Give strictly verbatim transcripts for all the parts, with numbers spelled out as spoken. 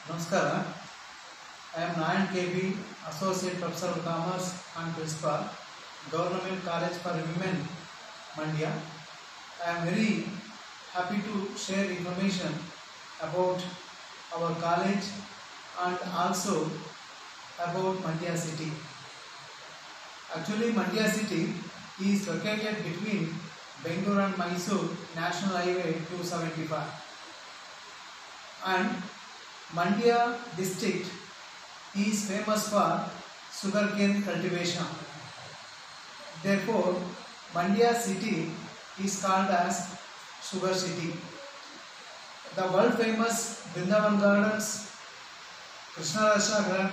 Namaskara. I am Nayan K B, Associate Professor of Commerce and Principal, Government College for Women, Mandya. I am very happy to share information about our college and also about Mandya city. Actually, Mandya city is located between Bangalore and Mysore National Highway two seventy-five, and Mandya district is famous for sugarcane cultivation. Therefore, Mandya city is called as Sugar City. The world famous Vrindavan Gardens, Krishna Rasha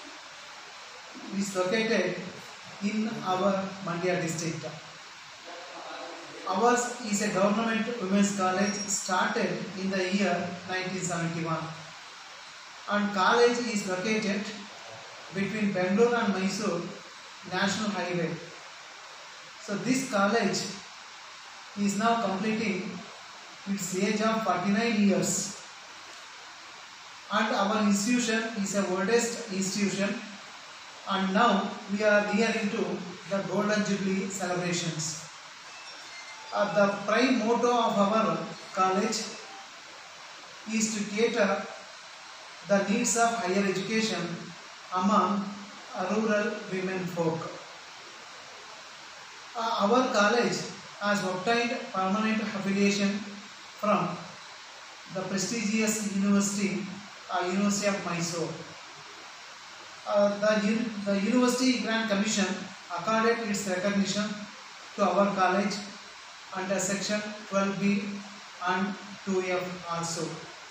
is located in our Mandya district. Ours is a government women's college started in the year nineteen seventy-one, and college is located between Bangalore and Mysore National Highway. So this college is now completing its age of forty-nine years, and our institution is the oldest institution, and now we are nearing to the Golden Jubilee celebrations. Uh, the prime motto of our college is to cater the needs of higher education among rural women folk. Uh, our college has obtained permanent affiliation from the prestigious university, uh, University of Mysore. Uh, the, the University Grant Commission accorded its recognition to our college under section twelve B and two F also.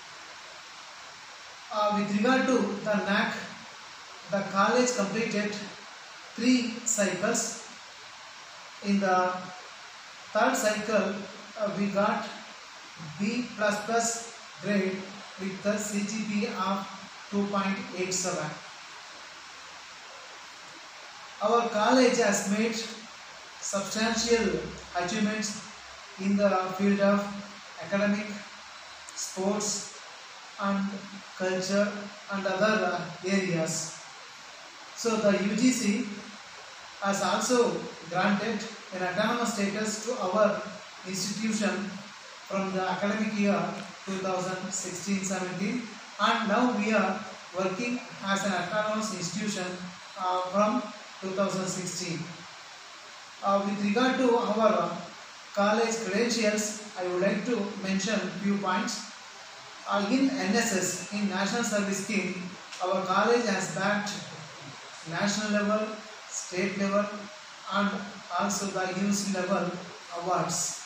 Uh, with regard to the N A C, the college completed three cycles. In the third cycle, uh, we got B plus plus grade with the C G P A of two point eight seven. Our college has made substantial achievements in the field of academic, sports and culture and other areas. So the U G C has also granted an autonomous status to our institution from the academic year two thousand sixteen seventeen, and now we are working as an autonomous institution uh, from two thousand sixteen. Uh, with regard to our college credentials, I would like to mention few points. Uh, in N S S, in National Service Scheme, our college has backed national level, state level and also the university level awards.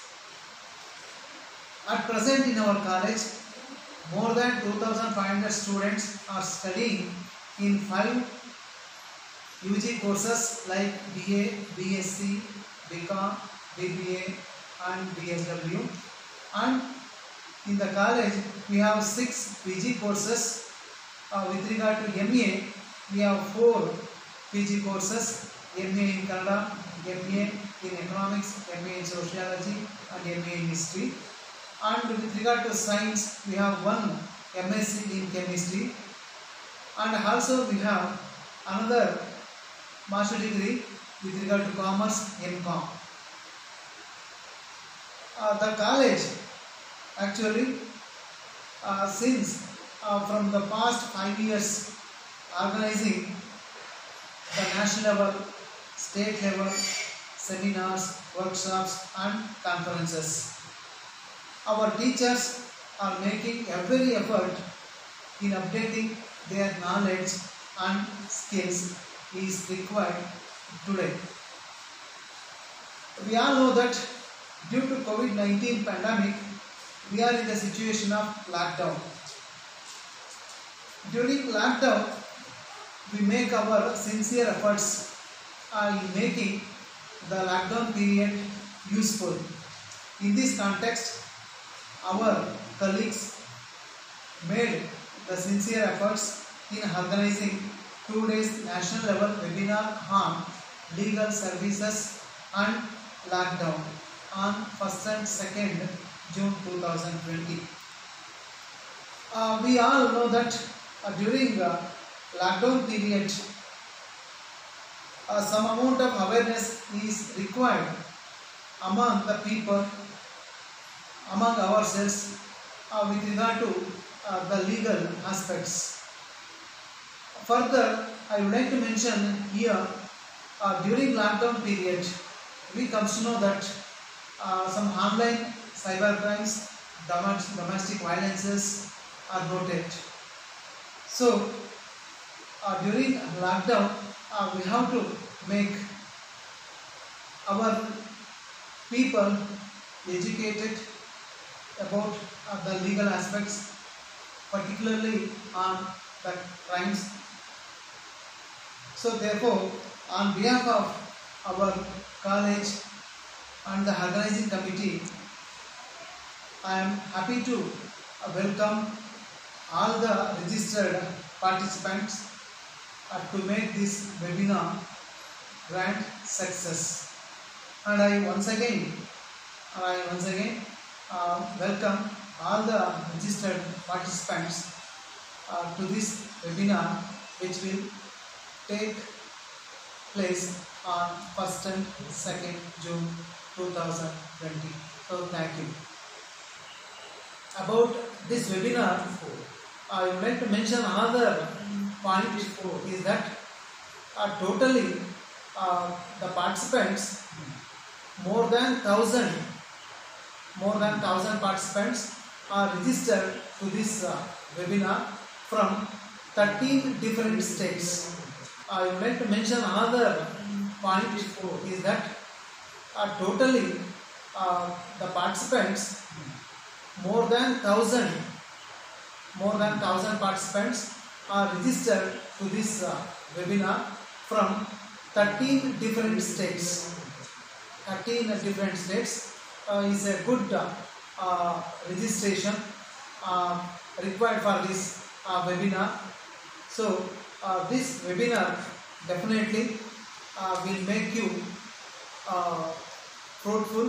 At present in our college, more than two thousand five hundred students are studying in five U G courses like B A, B S c, B Com, B B A and B S W, and in the college we have six P G courses. Uh, with regard to M A, we have four P G courses: M A in Kannada, M A in Economics, M A in Sociology and M A in History. And with regard to Science, we have one M S c in Chemistry, and also we have another master degree with regard to Commerce, M Com. Uh, the college actually uh, since uh, from the past five years organizing the national level, state level seminars, workshops and conferences. Our teachers are making every effort in updating their knowledge and skills is required today. We all know that due to COVID nineteen pandemic, we are in the situation of lockdown. During lockdown, we make our sincere efforts uh, in making the lockdown period useful. In this context, our colleagues made the sincere efforts in organizing two days national level webinar on legal services and lockdown on first and second June two thousand twenty. Uh, we all know that uh, during uh, lockdown period, uh, some amount of awareness is required among the people, among ourselves, uh, with regard to uh, the legal aspects. Further, I would like to mention here, uh, during lockdown period, we come to know that uh, some online cyber crimes, domestic violences are noted. So, uh, during lockdown, uh, we have to make our people educated about uh, the legal aspects, particularly on the crimes. So therefore, on behalf of our college and the organizing committee, I am happy to uh, welcome all the registered participants uh, to make this webinar grand success. And I once again, I once again uh, welcome all the registered participants uh, to this webinar, which will take place on first and second June two thousand twenty. So thank you. About this webinar, I would like to mention another point is that uh, totally uh, the participants, more than thousand, more than thousand participants are registered to this uh, webinar from thirteen different states. I would like to mention another point is that uh, totally uh, the participants, more than thousand, more than thousand participants are registered to this uh, webinar from thirteen different states. thirteen different states uh, is a good uh, uh, registration uh, required for this uh, webinar. So uh, this webinar definitely uh, will make you uh, fruitful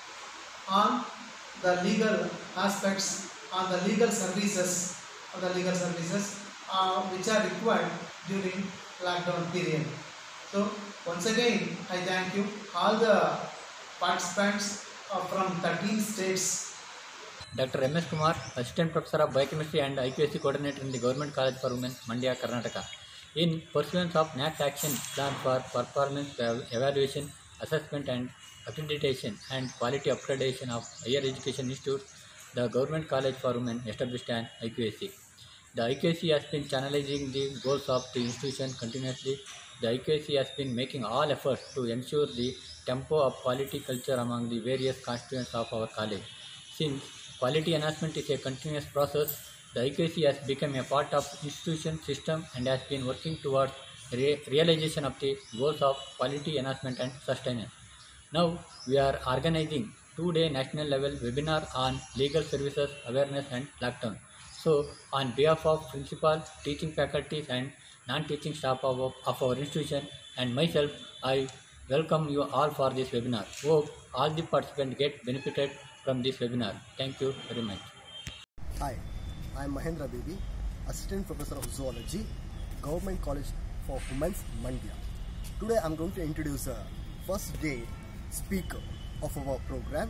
on the legal aspects, on the legal services, on the legal services uh, which are required during lockdown period. So once again, I thank you all the participants uh, from thirteen states. Doctor M S Kumar, Assistant Professor of Biochemistry and I Q A C Coordinator in the Government College for Women, Mandya, Karnataka. In pursuance of N A C Action Plan for Performance Evaluation, Assessment and Accreditation and Quality Upgradation of Higher Education Institutes, the Government College for Women established an I Q A C. The I Q A C has been channelizing the goals of the institution continuously. The I Q A C has been making all efforts to ensure the tempo of quality culture among the various constituents of our college. Since quality enhancement is a continuous process, the I Q A C has become a part of institution system and has been working towards re realization of the goals of quality enhancement and sustenance. Now we are organizing two-day national level webinar on legal services awareness and lockdown. So on behalf of principal, teaching faculties and non-teaching staff of, of our institution and myself, I welcome you all for this webinar. Hope all the participants get benefited from this webinar. Thank you very much. Hi, I am Mahendra Baby, Assistant Professor of Zoology, Government College for Women's, Mandya. Today I am going to introduce a first day speaker of our program.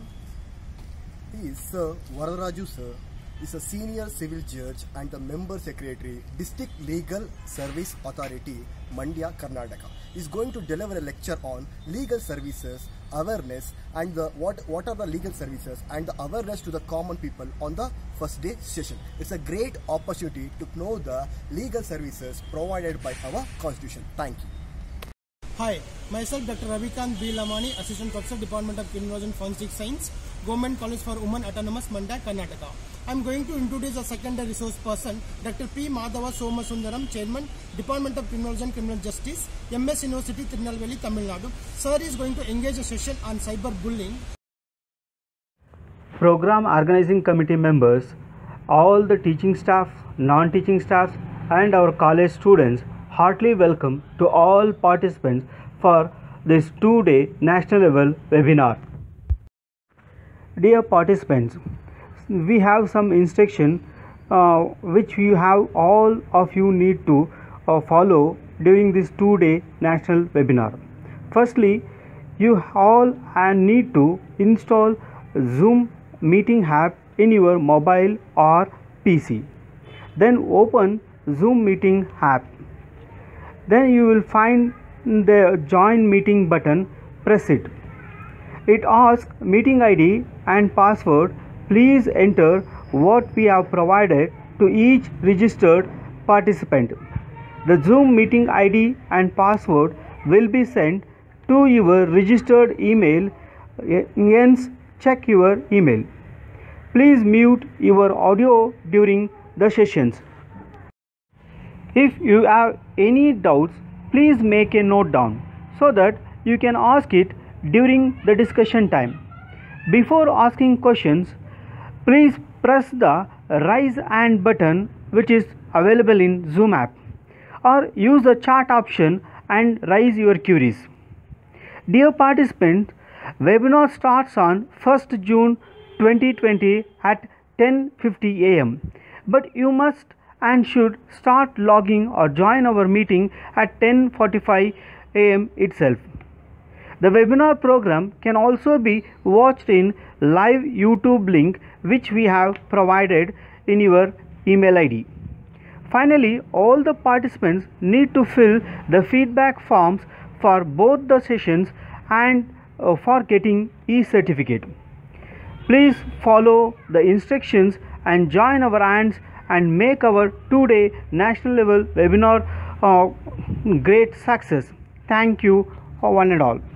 He is Sir Varadaraja Sir. Is a senior civil judge and the member secretary, District Legal Service Authority, Mandya, Karnataka. He is going to deliver a lecture on legal services, awareness, and the what what are the legal services and the awareness to the common people on the first day session. It's a great opportunity to know the legal services provided by our constitution. Thank you. Hi, myself Doctor Ravikant B. Lamani, Assistant Professor, Department of Criminology and Forensic Science, Government College for Women, Autonomous, Mandya, Karnataka. I am going to introduce a secondary resource person, Doctor P. Madhava Somasundaram, Chairman, Department of Criminology and Criminal Justice, M S University, Tirunelveli, Tamil Nadu. Sir is going to engage a session on cyber bullying. Program organizing committee members, all the teaching staff, non-teaching staff, and our college students, heartily welcome to all participants for this two-day national level webinar. Dear participants, we have some instruction uh, which you have all of you need to uh, follow during this two day national webinar. Firstly, you all uh, need to install Zoom meeting app in your mobile or P C. Then open Zoom meeting app. Then you will find the join meeting button. Press it. It asks meeting I D and password. Please enter what we have provided to each registered participant. The Zoom meeting I D and password will be sent to your registered email. Hence, check your email. Please mute your audio during the sessions. If you have any doubts, please make a note down so that you can ask it during the discussion time. Before asking questions, please press the raise hand button which is available in Zoom app, or use the chat option and raise your queries. Dear participants, webinar starts on first June twenty twenty at ten fifty a m But you must and should start logging or join our meeting at ten forty-five a m itself. The webinar program can also be watched in live YouTube link which we have provided in your email I D. Finally, all the participants need to fill the feedback forms for both the sessions and uh, for getting e-certificate. Please follow the instructions and join our hands and make our two-day national level webinar uh, great success. Thank you one and all.